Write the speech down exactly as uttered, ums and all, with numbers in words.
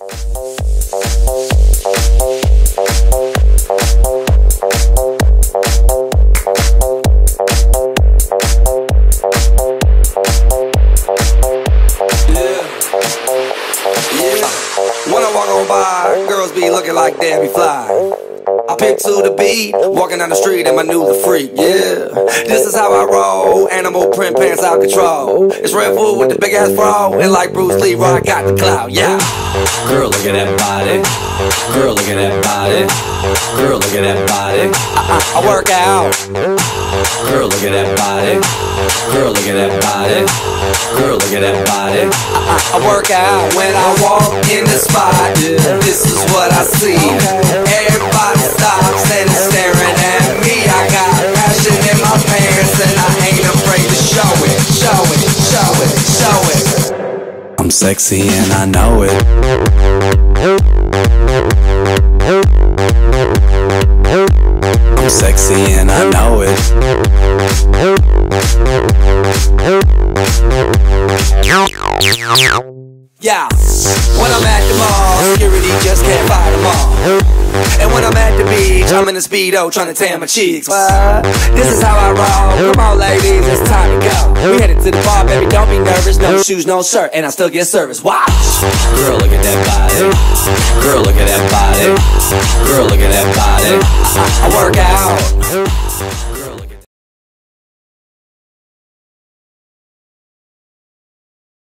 When I walk on by, girls be looking like Debbie Fly. I pick to the beat, walking down the street and my new the freak, yeah. This is how I roll, animal print pants out control. It's Red Food with the big ass bro, and like Bruce Lee, I got the clout, yeah. Girl, look at that body. Girl, look at that body. Girl, look at that body. I, I, I work out. Girl, look at that body. Girl, look at that body. Girl, look at that body. I, I, I work out when I walk in the spot. This is what I see. Everybody stops and is staring at me. I got passion in my pants and I ain't afraid to show it, show it, show it, show it. I'm sexy and I know it. I'm sexy and I know it. Yeah, when I'm at the mall, security just can't fight them all. And when I'm at the beach, I'm in a Speedo trying to tan my cheeks. What? This is how I roll. Come on ladies, it's time to go. We headed to the bar, baby, don't be nervous. No shoes, no shirt, and I still get service. Watch! Girl, look at that body. Girl, look at that body. Girl, look at that body. I, I work out.